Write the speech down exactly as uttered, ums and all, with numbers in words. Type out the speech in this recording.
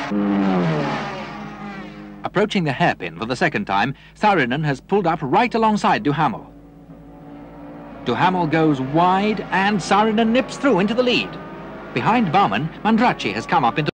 Approaching the hairpin for the second time, Saarinen has pulled up right alongside Duhamel. Duhamel goes wide and Saarinen nips through into the lead. Behind Baumann, Mandracci has come up into